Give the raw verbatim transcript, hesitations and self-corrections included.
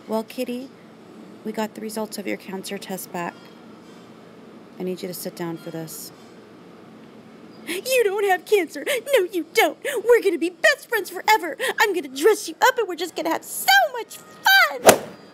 Well, Kitty, we got the results of your cancer test back. I need you to sit down for this. You don't have cancer. No, you don't. We're going to be best friends forever. I'm going to dress you up and we're just going to have so much fun.